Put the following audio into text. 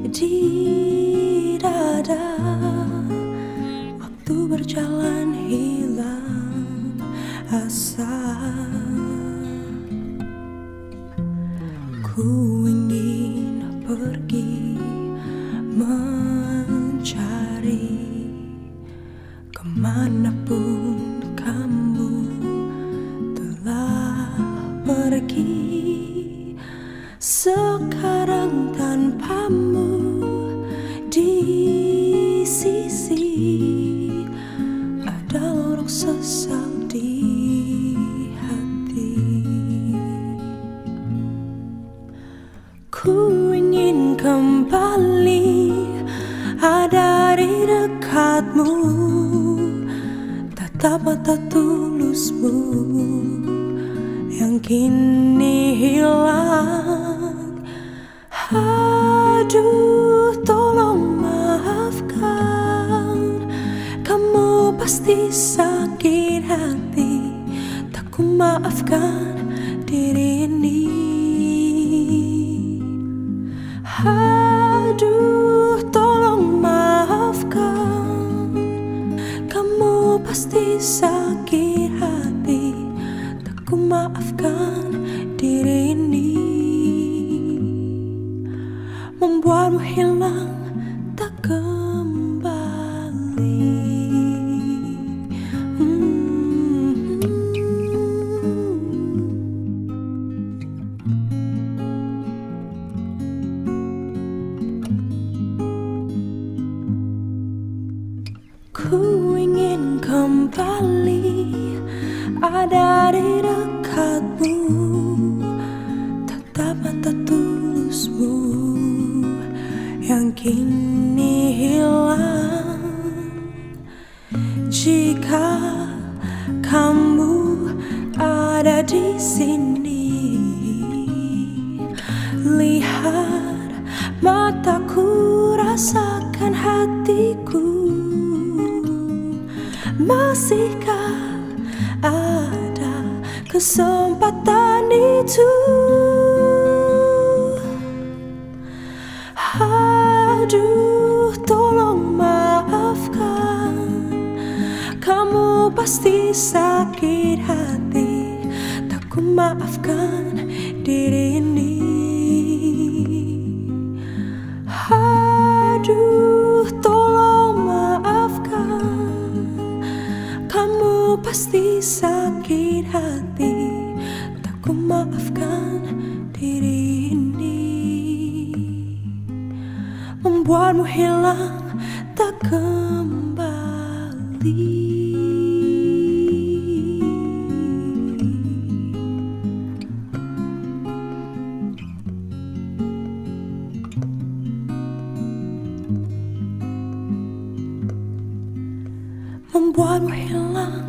di dada. Waktu berjalan hilang asa. Ku ingin pergi mencari kemanapun kamu telah pergi. Sekarang tanpamu di sisi, ada lorong sesal di hati. Ku ingin kembali ada di dekatmu, tatap mata tulusmu yang kini hilang. Aduh, tolong maafkan, kamu pasti sakit hati. Tak ku maafkan diri ini. Aduh, tolong maafkan, kamu pasti sakit hati. Tak ku maafkan diri ini, membuatmu hilang tak kembali. Ku ingin kembali ada di dekatmu, tatap mata tulusmu yang kini hilang. Jika kamu ada di sini, lihat mataku, rasakan hatiku. Masihkah ada kesempatan itu? Aduh, tolong maafkan, kamu pasti sakit hati. Tak ku maafkan diri ini. Aduh, tolong maafkan, kamu pasti sakit hati. Tak ku maafkan diri ini, membuatmu hilang tak kembali. Membuatmu hilang